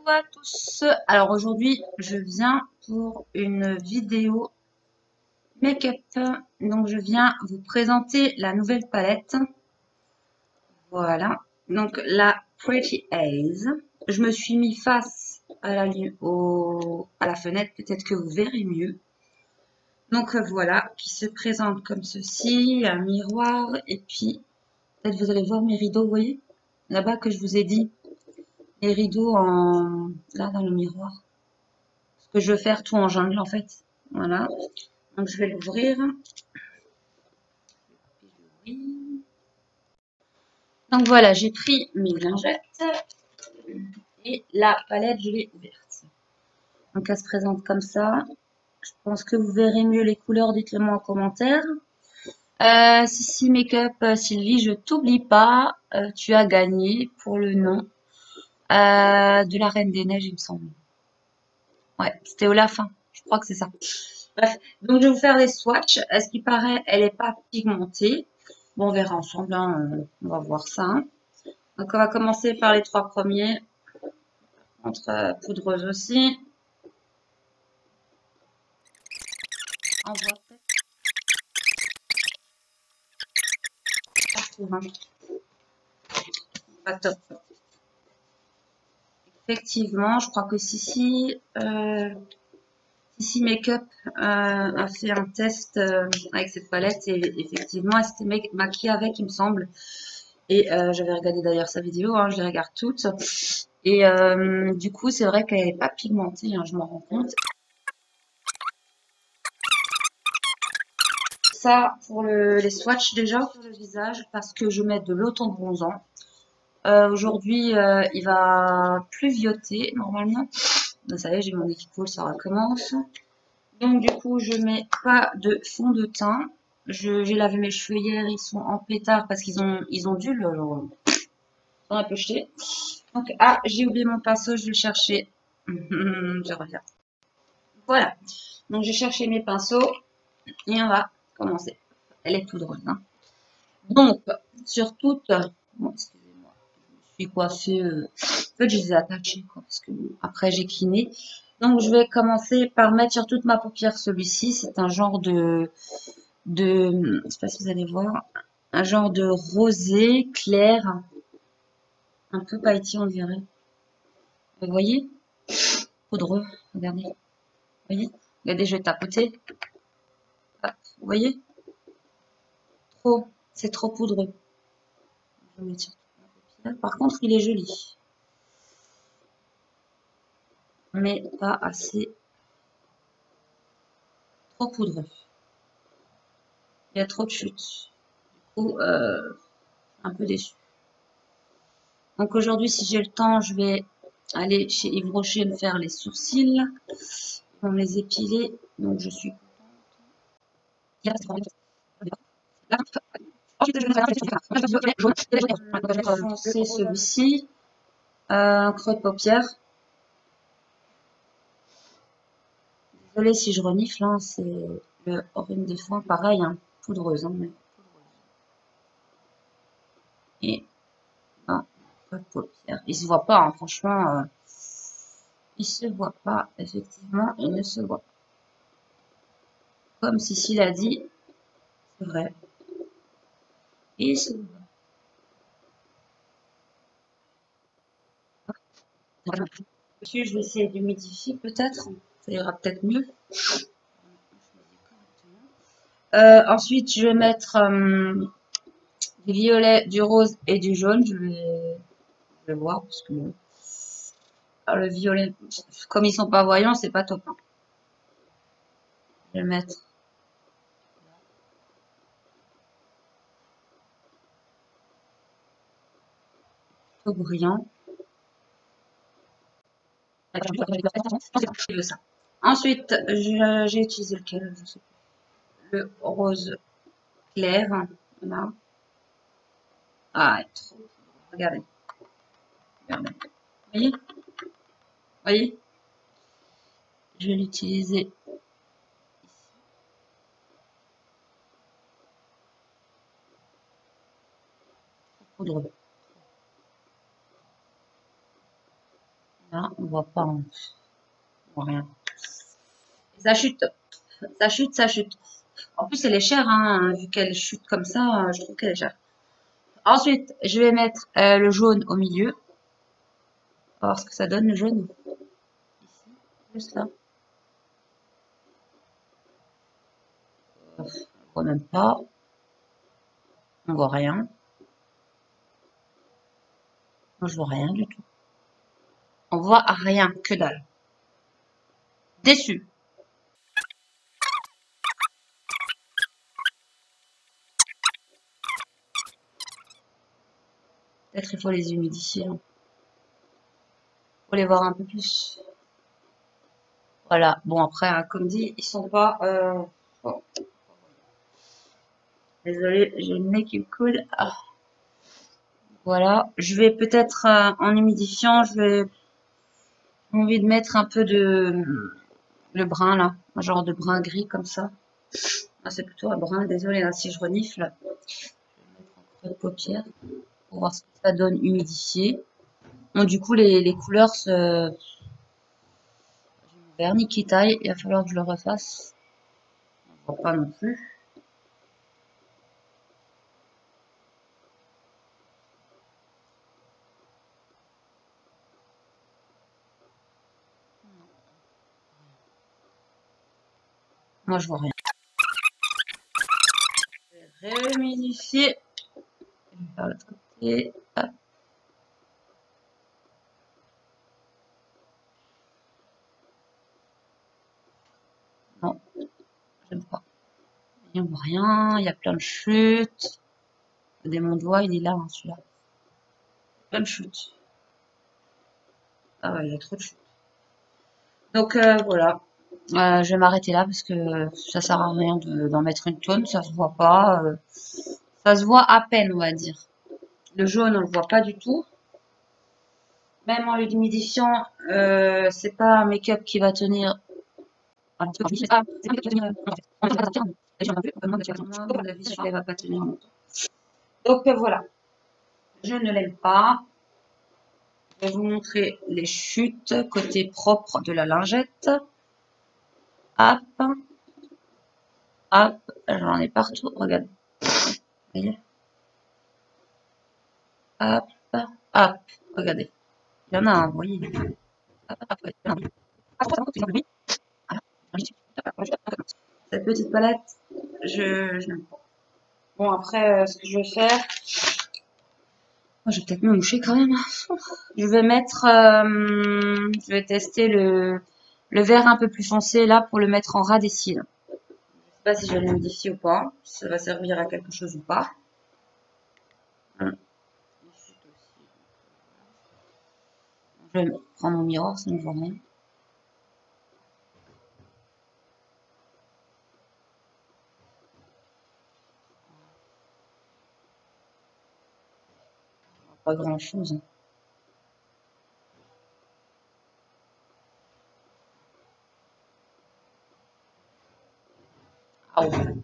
à tous. Alors aujourd'hui, je viens pour une vidéo make-up. Donc je viens vous présenter la nouvelle palette. Voilà. Donc la Pretty Haze. Je me suis mis face à la fenêtre. Peut-être que vous verrez mieux. Donc voilà, qui se présente comme ceci. Un miroir. Et puis, peut-être vous allez voir mes rideaux, vous voyez? Là-bas que je vous ai dit. Les rideaux là dans le miroir. Parce que je veux faire tout en jungle en fait. Voilà. Donc je vais l'ouvrir. Donc voilà, j'ai pris mes lingettes et la palette, je l'ai ouverte. Donc elle se présente comme ça. Je pense que vous verrez mieux les couleurs, dites-le moi en commentaire. Sissi Makeup, Sylvie, je t'oublie pas. Tu as gagné pour le nom de la Reine des Neiges, il me semble. Ouais, c'était Olaf, hein. Je crois que c'est ça. Bref, donc je vais vous faire des swatchs. À ce qui paraît, elle n'est pas pigmentée. Bon, on verra ensemble, hein. On va voir ça. Donc on va commencer par les trois premiers. Entre poudreuse aussi. On voit peut-être partout, hein. Pas top. Effectivement, je crois que Sissi Makeup a fait un test avec cette palette et effectivement, elle s'était maquillée avec, il me semble. Et j'avais regardé d'ailleurs sa vidéo, hein, je les regarde toutes. Et du coup, c'est vrai qu'elle n'est pas pigmentée, hein, je m'en rends compte. Ça pour les swatchs déjà sur le visage parce que je mets de l'auto-bronzant. Aujourd'hui, il va pluvioter normalement. Vous savez, j'ai mon équipe, ça recommence. Donc du coup, je mets pas de fond de teint. J'ai lavé mes cheveux hier, ils sont en pétard parce qu'ils ont dû le un peu jeter. Donc j'ai oublié mon pinceau, je vais le chercher. Je reviens. Voilà. Donc j'ai cherché mes pinceaux et on va commencer. Elle est poudreuse, hein. Donc sur toutes, bon, excusez-moi, je suis coiffée. En fait, je les ai attachés quoi, parce que après j'ai cliné. Donc je vais commencer par mettre sur toute ma paupière celui-ci. C'est un genre je sais pas si vous allez voir, un genre de rosé clair, un peu pailleté on dirait. Vous voyez? Poudreux, regardez. Vous voyez? Regardez, je vais tapoter. Hop, vous voyez? Trop, c'est trop poudreux. Je vais mettre sur ma paupière. Par contre, il est joli, mais pas assez trop poudreux. Il y a trop de chutes. Du coup, un peu déçu. Donc aujourd'hui, si j'ai le temps, je vais aller chez Yves Rocher me faire les sourcils. Ils vont me les épiler. Donc je suis ensuite, je vais foncer celui-ci. Un creux de paupière. Désolée si je renifle, hein, c'est le Orin des Foins, pareil, hein, poudreuse. Hein, mais... Et un creux de paupière. Il se voit pas, hein, franchement. Il se voit pas, effectivement, il ne se voit pas. Comme Sissi l'a dit, c'est vrai. Il se voit. Dessus, je vais essayer d'humidifier peut-être. Ça ira peut-être mieux. Ensuite, je vais mettre du violet, du rose et du jaune. Je vais voir parce que alors, le violet, comme ils sont pas voyants, c'est pas top, hein. Je vais le mettre tout brillant. Ça. Ensuite, j'ai utilisé lequel? Je sais plus. Le rose clair. Là. Ah, trop. Regardez. Regardez. Vous voyez? Vous voyez? Je vais l'utiliser poudre. Là, on voit pas, on voit rien. Ça chute, ça chute, ça chute. En plus, elle est chère, hein, vu qu'elle chute comme ça, je trouve qu'elle est chère. Ensuite, je vais mettre le jaune au milieu. On va voir ce que ça donne, le jaune. Ici, juste là. On voit même pas. On voit rien. Moi, je vois rien du tout. On voit rien, que dalle. Déçu. Peut-être il faut les humidifier. Hein. Faut les voir un peu plus. Voilà. Bon, après, hein, comme dit, ils sont pas... Bon. Désolée, j'ai le nez qui me coule. Ah. Voilà. Je vais peut-être, en humidifiant, je vais... J'ai envie de mettre un peu de... Le brun, là. Un genre de brun gris, comme ça. Ah, c'est plutôt un brun. Désolée, hein, si je renifle. Je vais mettre un creux de paupière pour voir ce que ça donne humidifié. Bon, du coup, les couleurs se... J'ai mon vernis qui taille. Il va falloir que je le refasse. On voit pas non plus. Moi, je vois rien. Je vais réhumidifier. Je vais faire l'autre côté. Hop. Non, j'aime pas. Il n'y a rien. Il y a plein de chutes. Regardez mon doigt, il est là, hein, celui-là. Plein de chutes. Ah ouais, il y a trop de chutes. Donc, voilà. Je vais m'arrêter là parce que ça sert à rien d'en mettre une tonne. Ça se voit pas. Ça se voit à peine, on va dire. Le jaune, on le voit pas du tout. Même en l'humidifiant, c'est pas un make-up qui va tenir. Ah, c'est pas un make-up qui va tenir. À mon avis, celui-là va pas tenir longtemps. Donc voilà, je ne l'aime pas. Je vais vous montrer les chutes côté propre de la lingette. Hop, hop, j'en ai partout. Regardez. Voyez. Hop, hop, regardez. Il y en a un, vous voyez. Hop, hop, regardez. Cette petite palette, je n'aime pas. Bon, après, ce que je vais faire, je vais peut-être me moucher quand même. Je vais mettre, je vais tester le vert un peu plus foncé là pour le mettre en ras des cils. Je sais pas si je vais le modifier ou pas, si ça va servir à quelque chose ou pas. Je vais prendre mon miroir, ça ne voit rien. Pas grand chose. Ah ouais.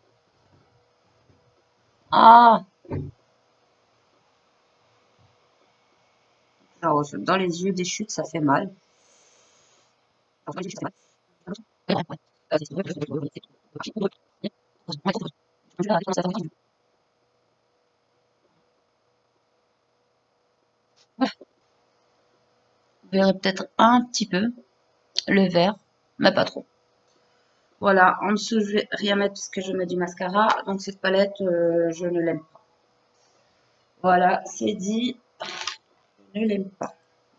Ah! Alors, dans les yeux des chutes, ça fait mal. Vous verrez peut-être un petit peu le vert, mais pas trop. Voilà, en dessous, je vais rien mettre parce que je mets du mascara. Donc cette palette, je ne l'aime pas. Voilà, c'est dit. Je ne l'aime pas.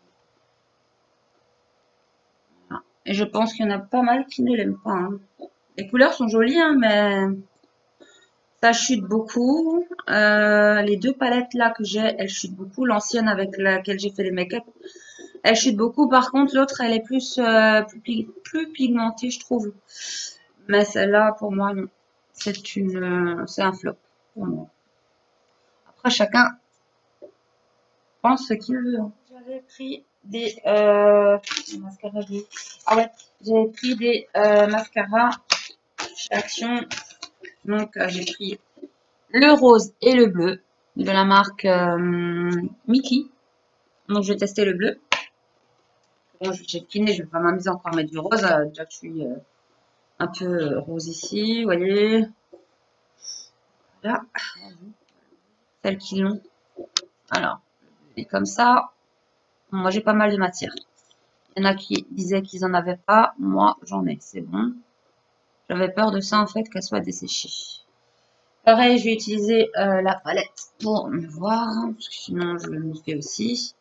Voilà. Et je pense qu'il y en a pas mal qui ne l'aiment pas. Hein. Les couleurs sont jolies, hein, mais ça chute beaucoup. Les deux palettes là que j'ai, elles chutent beaucoup. L'ancienne avec laquelle j'ai fait les make-up, elle chute beaucoup. Par contre, l'autre, elle est plus pigmentée, je trouve. Mais celle-là, pour moi, non. C'est un flop pour moi. Après, chacun pense ce qu'il veut. Hein. J'avais pris des mascaras. Ah ouais, j'avais pris des mascaras chez Action. Donc, j'ai pris le rose et le bleu de la marque Mickey. Donc, je vais tester le bleu. Bon, je vais checker, je vais pas m'amuser encore à mettre du rose. Déjà que je suis un peu rose ici, vous voyez. Là, celles qui l'ont. Alors, et comme ça, moi j'ai pas mal de matière. Il y en a qui disaient qu'ils en avaient pas. Moi, j'en ai, c'est bon. J'avais peur de ça, en fait, qu'elle soit desséchée. Pareil, je vais utiliser la palette pour me voir, parce que sinon je m'y fais aussi.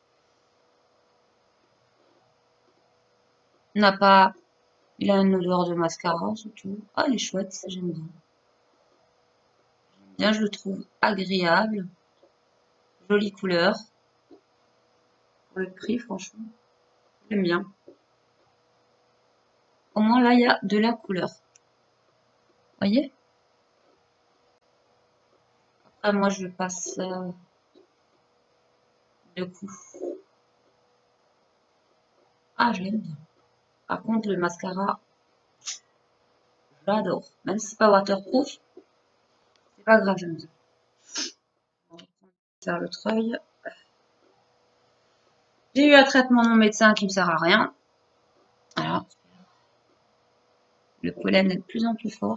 Il n'a pas... Il a une odeur de mascara, surtout. Ah, il est chouette, ça j'aime bien. Bien, je le trouve agréable. Jolie couleur. Pour le prix, franchement, j'aime bien. Au moins, là, il y a de la couleur. Vous voyez? Après, moi, je passe deux coups. Ah, je l'aime bien. Par contre, le mascara, j'adore. Même si c'est pas waterproof, c'est pas grave, j'aime bien. On va faire le treuil. J'ai eu un traitement de mon médecin qui me sert à rien. Alors, le pollen est de plus en plus fort.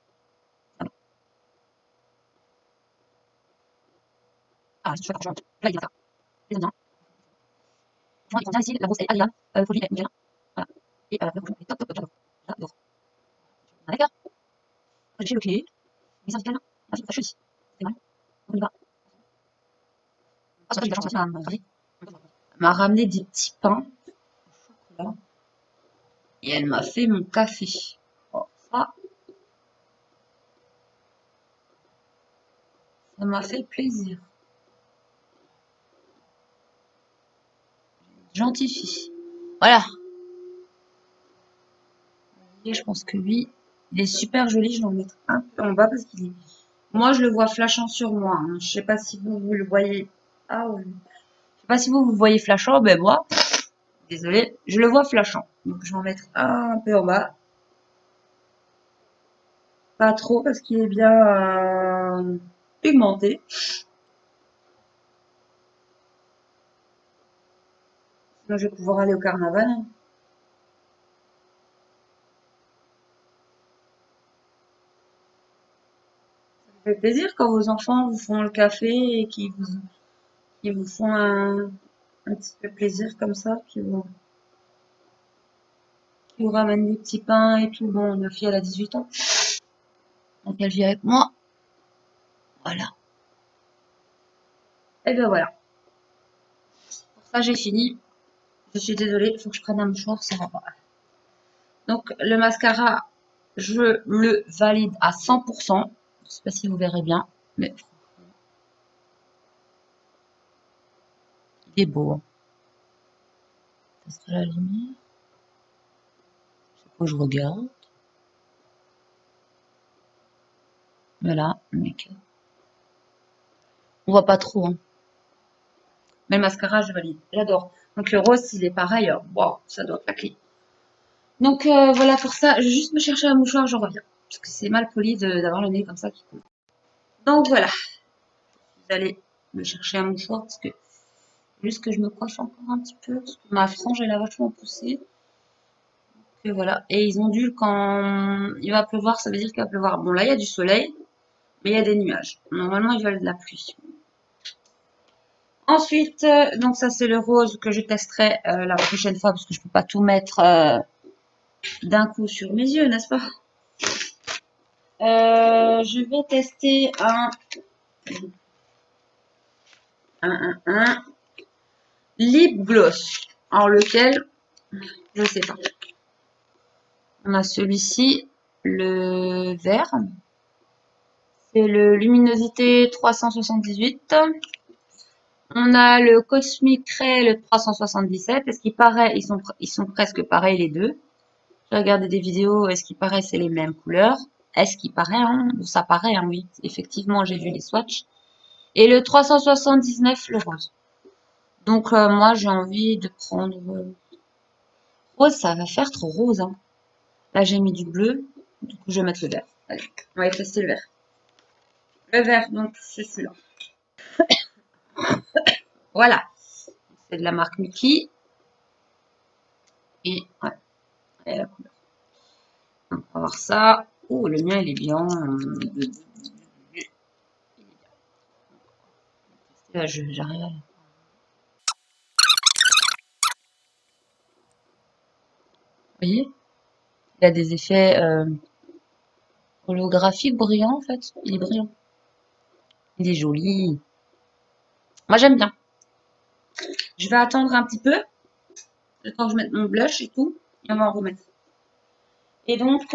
Ah, je fais la là, il y a ça. Les Indiens. Franchement, ils sont bien ici. La brosse est agréable. Le produit est nickel. Voilà. Et le rouge est top, top, top, j'adore. J'adore. D'accord. J'ai le pied. Les syndicales. La fille fâcheuse. C'est vrai. On y va. Ah, ça, j'ai de la chance, ça m'a ramené des petits pains au chocolat. Et elle m'a fait mon café. Oh, ça m'a fait plaisir. Gentille fille. Voilà. Et je pense que lui, il est super joli. Je vais en mettre un peu en bas parce qu'il est. Moi, je le vois flashant sur moi. Hein. Je sais pas si vous, vous le voyez. Ah oui. Je sais pas si vous, vous voyez flashant. Ben moi, désolé, je le vois flashant. Donc, je vais en mettre un peu en bas. Pas trop parce qu'il est bien pigmenté. Sinon, je vais pouvoir aller au carnaval. Ça fait plaisir quand vos enfants vous font le café et qui vous font un petit peu plaisir comme ça, qui vous ramènent des petits pains et tout. Bon, ma fille, elle a 18 ans. Donc, elle vit avec moi. Voilà. Et ben voilà. Pour ça, j'ai fini. Je suis désolée, il faut que je prenne un mouchoir, ça va pas. Donc, le mascara, je le valide à 100%. Je sais pas si vous verrez bien, mais il est beau. Hein. Ça sera la lumière. C'est quoi, je regarde. Voilà, mec. On voit pas trop, hein. Mais le mascara, je valide. J'adore. Donc, le rose, il est pareil. Wow, ça doit claquer. Donc, voilà pour ça. Je vais juste me chercher un mouchoir, je reviens. Parce que c'est mal poli d'avoir le nez comme ça qui coule. Donc, voilà. Je vais aller me chercher un mouchoir parce que juste que je me coiffe encore un petit peu. Parce que ma frange, elle a vachement poussé. Et voilà. Et ils ont dû, quand il va pleuvoir, ça veut dire qu'il va pleuvoir. Bon, là, il y a du soleil, mais il y a des nuages. Normalement, ils veulent de la pluie. Ensuite, donc ça, c'est le rose que je testerai la prochaine fois parce que je peux pas tout mettre d'un coup sur mes yeux, n'est-ce pas? Je vais tester un lip gloss. Alors, lequel? Je sais pas. On a celui-ci, le vert. C'est le Luminosité 378. On a le Cosmic Ray, le 377. Est-ce qu'il paraît, ils sont presque pareils les deux. J'ai regardé des vidéos, est-ce qu'il paraît c'est les mêmes couleurs? Est-ce qu'il paraît, hein? Ça paraît, hein, oui. Effectivement, j'ai vu les swatchs. Et le 379, le rose. Donc, moi, j'ai envie de prendre... rose, ça va faire trop rose, hein. Là, j'ai mis du bleu. Du coup, je vais mettre le vert. Allez, on va tester le vert. Le vert, donc, c'est celui-là. Voilà. C'est de la marque Mickey. Et ouais, et la couleur. Donc, on va voir ça. Oh, le mien, il est bien. J'arrive à... Vous voyez? Il a des effets holographiques brillants, en fait. Il est brillant. Il est joli. Moi, j'aime bien. Je vais attendre un petit peu. Le temps que je mette mon blush et tout. Et on va en remettre. Et donc,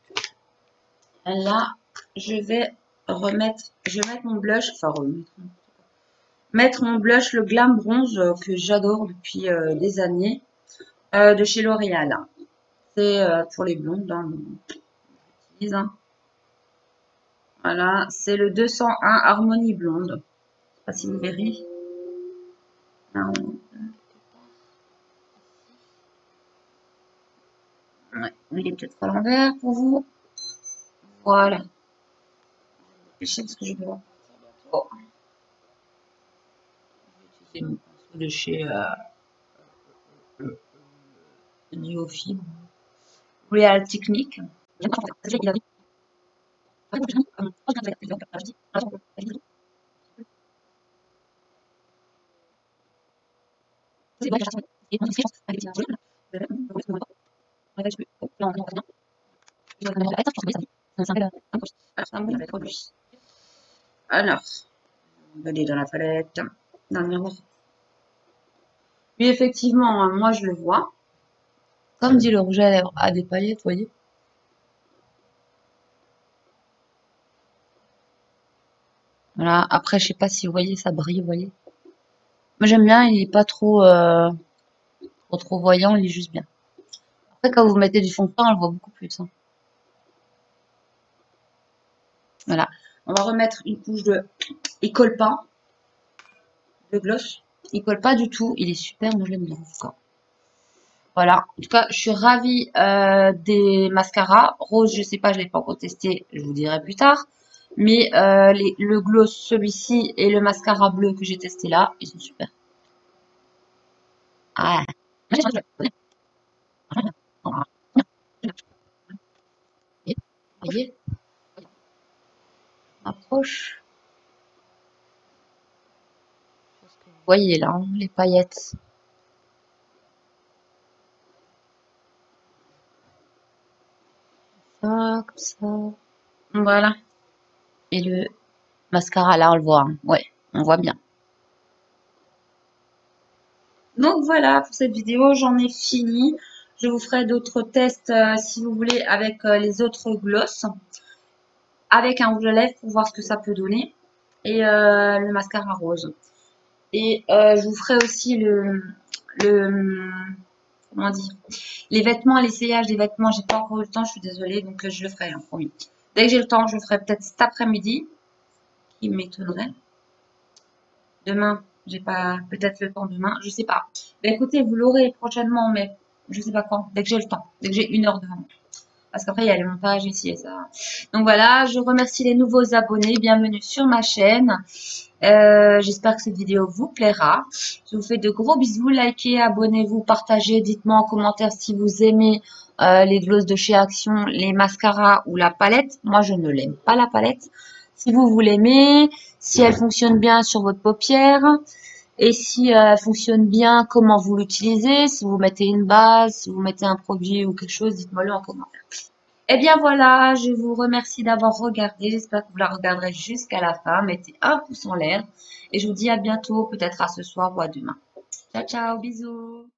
là, je vais mettre mon blush. Enfin, mettre mon blush, le Glam Bronze, que j'adore depuis des années. De chez L'Oréal. C'est pour les blondes. Hein, hein. Voilà, c'est le 201 Harmonie Blonde. Je sais pas si vous verrez. Non. Ouais, il est peut-être à l'envers pour vous. Voilà. Je sais ce que je vais voir. Oh. Je vais utiliser mon pinceau de chez Neofib. Real Technique. Alors, on va aller dans la palette, dans le miroir. Oui, effectivement, hein, moi je le vois. Comme dit le rouge à lèvres, à des paillettes, vous voyez. Voilà, après, je sais pas si vous voyez, ça brille, vous voyez. Moi j'aime bien, il est pas trop, trop voyant, il est juste bien. Après, quand vous mettez du fond de teint, on le voit beaucoup plus. Hein. Voilà. On va remettre une couche de... Il colle pas. De gloss. Il colle pas du tout. Il est super, moi je l'aime bien. Voilà. En tout cas, je suis ravie des mascaras. Rose, je sais pas, je l'ai pas encore testé. Je vous dirai plus tard. Mais le gloss, celui-ci, et le mascara bleu que j'ai testé là, ils sont super. Ah. Vous voyez? Approche. Vous voyez là, hein, les paillettes. Ça, comme ça. Voilà. Et le mascara, là, on le voit. Hein. Ouais, on voit bien. Donc voilà, pour cette vidéo, j'en ai fini. Je vous ferai d'autres tests, si vous voulez, avec les autres glosses. Avec un rouge à lèvres pour voir ce que ça peut donner. Et le mascara rose. Et je vous ferai aussi comment dire, les vêtements, l'essayage des vêtements. J'ai pas encore eu le temps, je suis désolée, donc je le ferai, hein, promis. Dès que j'ai le temps, je le ferai peut-être cet après-midi, qui m'étonnerait. Demain, j'ai pas peut-être le temps demain, je sais pas. Ben, écoutez, vous l'aurez prochainement, mais je sais pas quand, dès que j'ai le temps, dès que j'ai 1 heure devant moi. Parce qu'après, il y a les montages ici et ça. Donc voilà, je remercie les nouveaux abonnés. Bienvenue sur ma chaîne. J'espère que cette vidéo vous plaira. Je vous fais de gros bisous. Likez, abonnez-vous, partagez. Dites-moi en commentaire si vous aimez les glosses de chez Action, les mascaras ou la palette. Moi, je ne l'aime pas la palette. Si vous l'aimez, si elle fonctionne bien sur votre paupière. Et si elle fonctionne bien, comment vous l'utilisez. Si vous mettez une base, si vous mettez un produit ou quelque chose, dites-moi-le en commentaire. Eh bien voilà, je vous remercie d'avoir regardé. J'espère que vous la regarderez jusqu'à la fin. Mettez un pouce en l'air. Et je vous dis à bientôt, peut-être à ce soir ou à demain. Ciao, ciao, bisous.